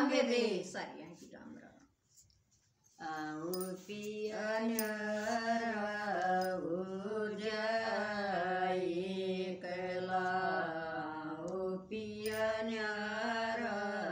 आगे रे सारी यहाँ की राम राम आओ पिया न्यारा जाए कला आओ पिया न्यारा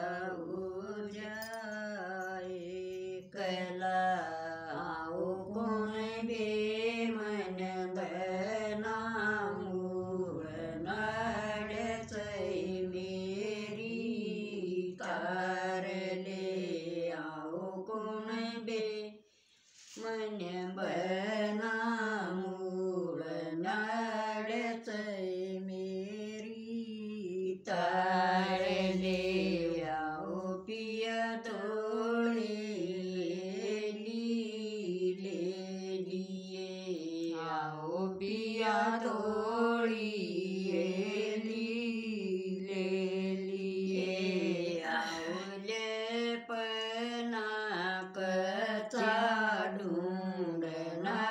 जाए कला आओ कौन बे मन बना मूल नड़त मेरी तार ले आओ कौन बे मन बना मूल नड़त मेरी तार ले आओ पिया तोड़े ले लिए आओ पिया तोड़ी ले लिए आओ ले पना कचा ढूंढना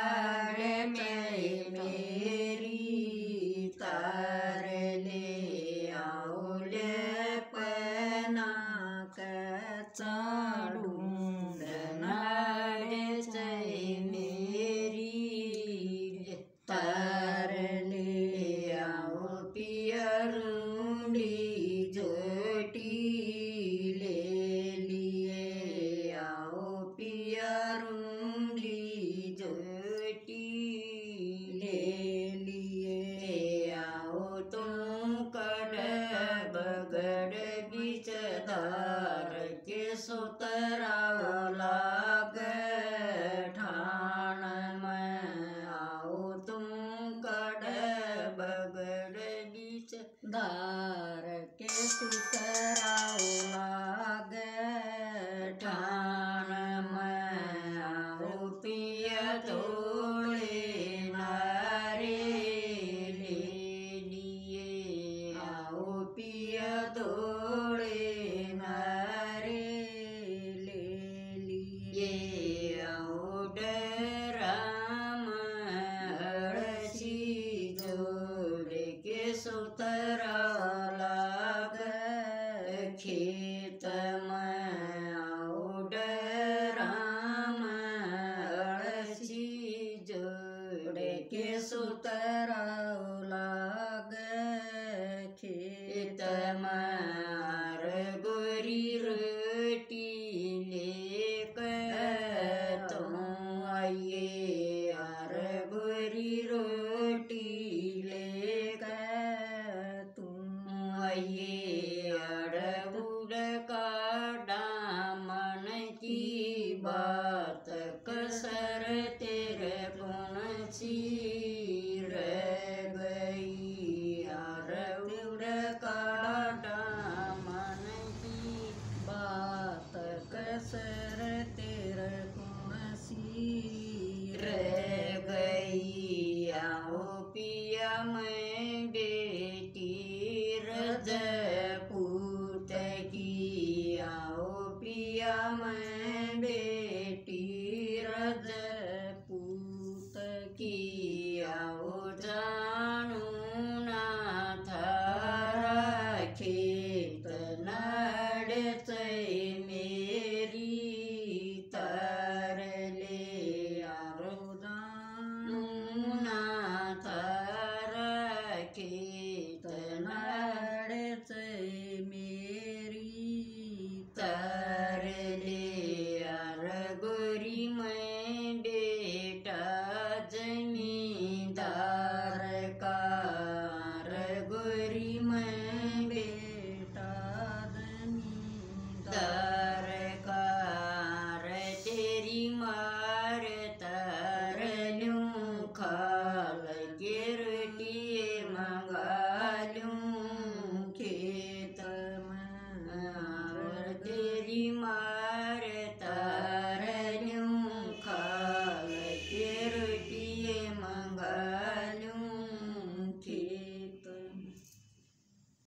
मेरी तार ले आओ ले पना कचा ढूंढना मेरी तार ले आओ पिया रूंडी जोटी ले लिए आओ पिया रूंडी जोटी ले लिए आओ तुम कड़ बगड़ बीच धार के सुतराओ लाग ठाण में आओ तुम कड़ बगड़ बीच धार के सुतराओ लाग ठाण में आओ पिया तोड़े नारे ले लिए आओ पिया तोड़े नारे ले लिए आओ डराम हड़सी जोड़ के सुतरा लाग खेत में